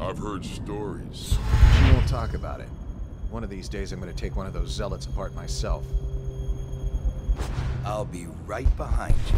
I've heard stories. She won't talk about it. One of these days I'm gonna take one of those zealots apart myself. I'll be right behind you.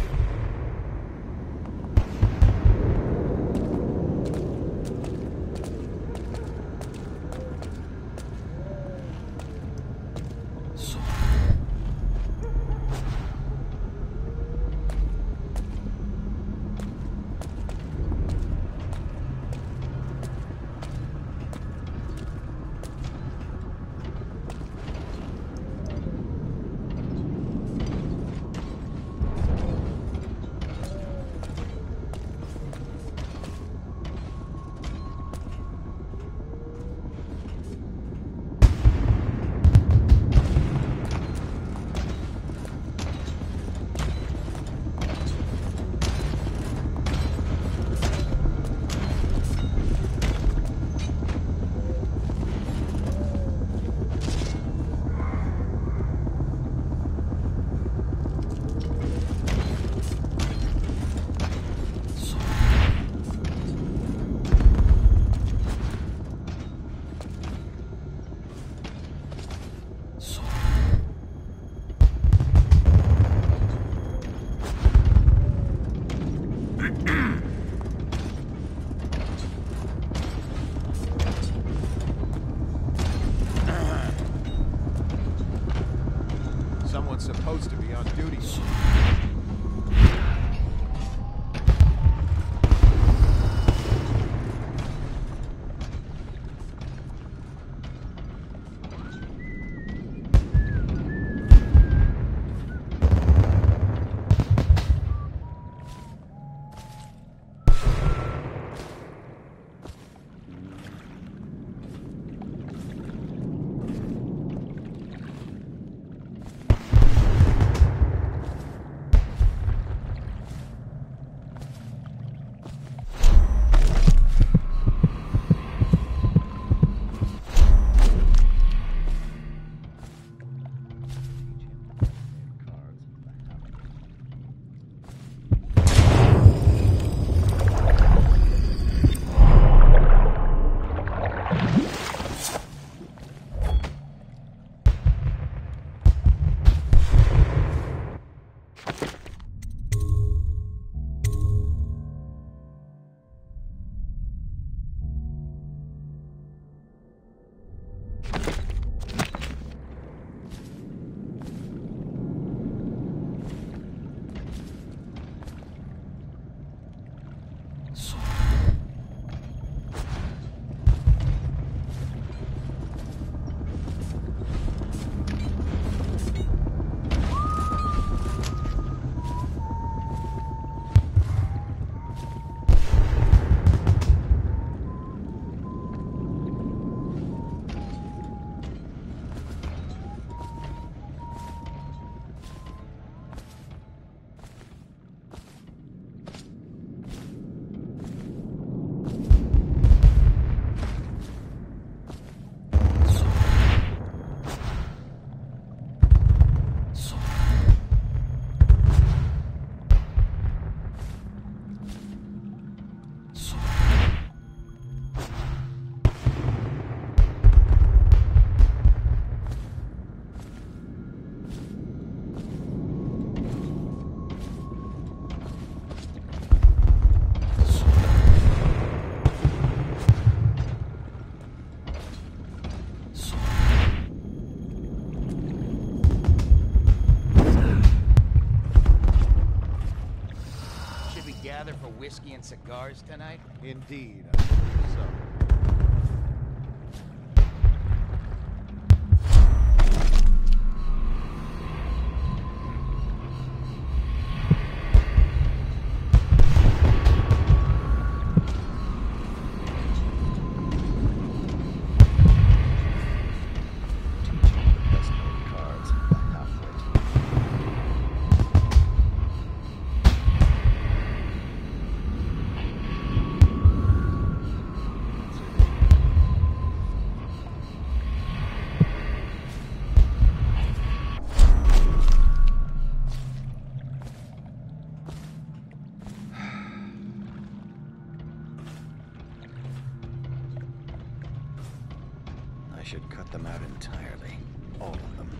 Someone's supposed to be on duty. Whiskey and cigars tonight? Indeed, I believe so. should cut them out entirely. All of them.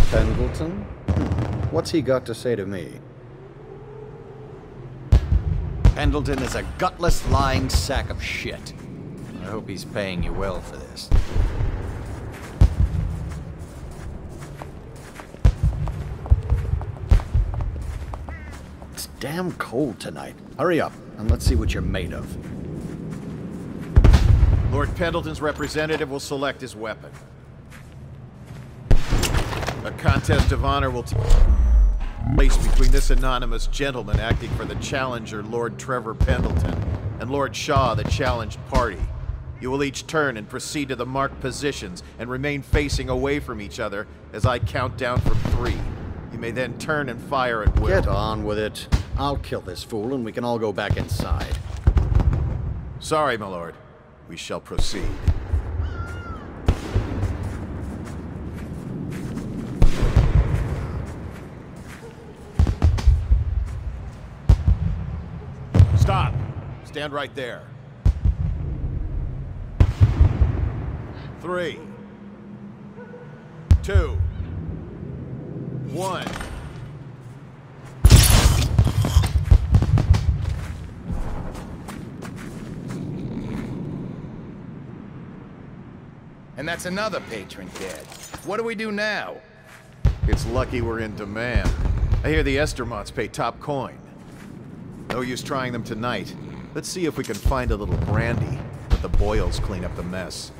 Pendleton? What's he got to say to me? Pendleton is a gutless, lying sack of shit. I hope he's paying you well for this. It's damn cold tonight. Hurry up, and let's see what you're made of. Lord Pendleton's representative will select his weapon. A contest of honor will take place between this anonymous gentleman acting for the challenger, Lord Trevor Pendleton, and Lord Shaw, the challenged party. You will each turn and proceed to the marked positions and remain facing away from each other as I count down from 3. You may then turn and fire at will. Get on with it. I'll kill this fool and we can all go back inside. Sorry, my lord. We shall proceed. Stop! Stand right there. 3, 2, 1. And that's another patron dead. What do we do now? It's lucky we're in demand. I hear the Estermonts pay top coin. No use trying them tonight. Let's see if we can find a little brandy. Let the Boyles clean up the mess.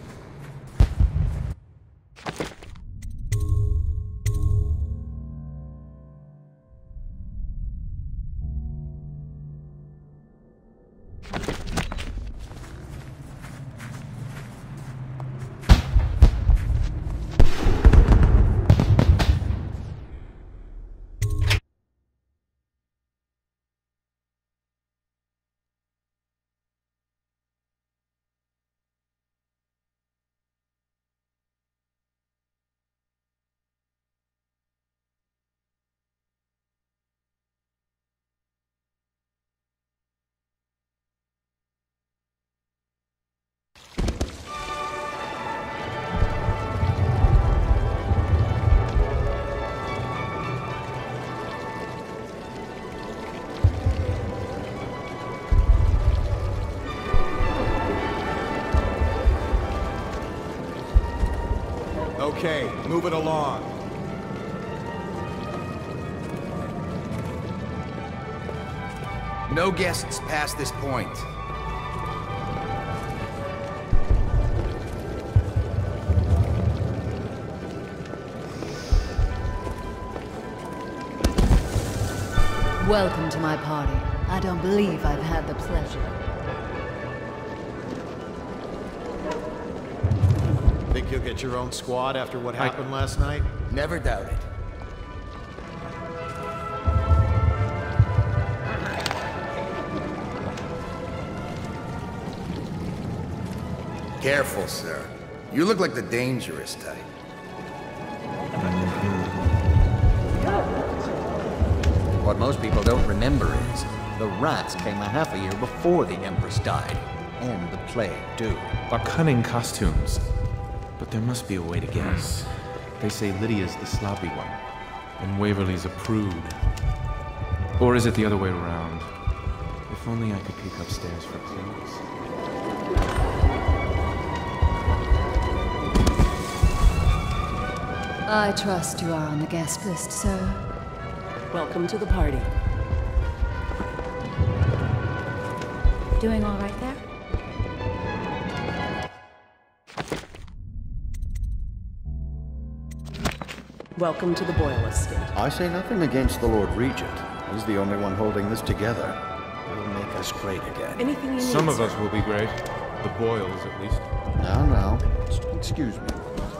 Okay, move it along. No guests past this point. Welcome to my party. I don't believe I've had the pleasure. Think you'll get your own squad after what happened last night? Never doubt it. Careful, sir. You look like the dangerous type. What most people don't remember is, the rats came a half a year before the Empress died. And the plague, too. Our cunning costumes. But there must be a way to guess. They say Lydia's the sloppy one, and Waverly's a prude. Or is it the other way around? If only I could peek upstairs for clues. I trust you are on the guest list, sir. Welcome to the party. Doing all right there? Welcome to the Boyle estate. I say nothing against the Lord Regent. He's the only one holding this together. He'll make us great again. Anything you need, Some of sir? us will be great. The Boyles, at least. Now, excuse me.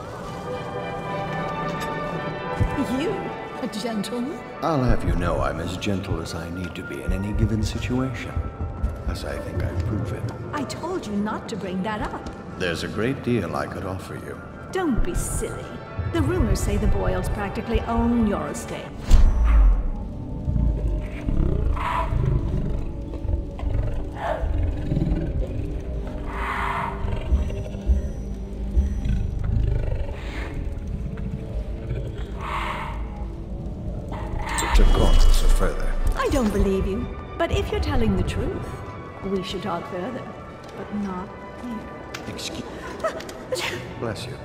You? A gentleman? I'll have you know I'm as gentle as I need to be in any given situation. As I think I've proven. I told you not to bring that up. There's a great deal I could offer you. Don't be silly. The rumors say the Boyles practically own your estate. to Cornwall or further. I don't believe you. But if you're telling the truth, we should talk further. But not here. Excuse... Bless you.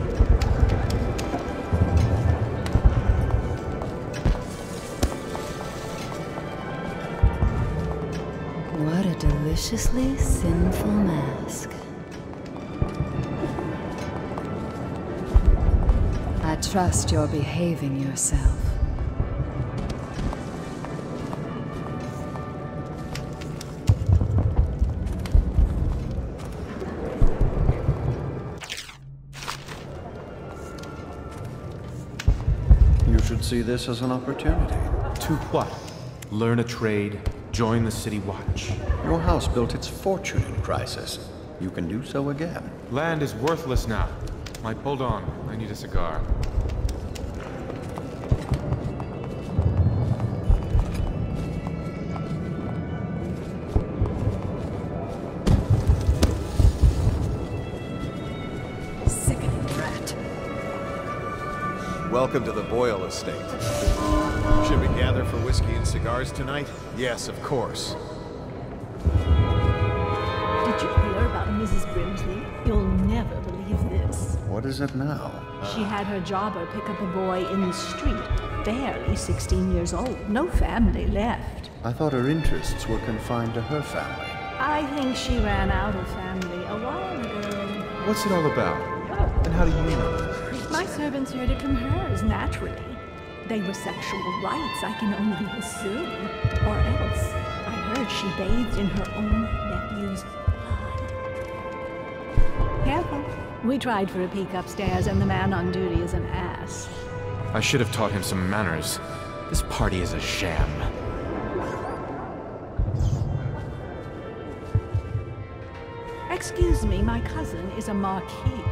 What a deliciously sinful mask. I trust you're behaving yourself. You should see this as an opportunity. To what? Learn a trade, join the City Watch. Your house built its fortune in crisis. You can do so again. Land is worthless now. Mike, hold on. I need a cigar. Sickening rat. Welcome to the Boyle Estate. Should we gather for whiskey and cigars tonight? Yes, of course. Did you hear about Mrs. Brimsley? You'll never believe this. What is it now? She had her jobber pick up a boy in the street, barely 16 years old. No family left. I thought her interests were confined to her family. I think she ran out of family a while ago. What's it all about? And how do you know? My servants heard it from hers, naturally. They were sexual rights, I can only assume. Or else, I heard she bathed in her own nephew's blood. Careful. We tried for a peek upstairs, and the man on duty is an ass. I should have taught him some manners. This party is a sham. Excuse me, my cousin is a marquis.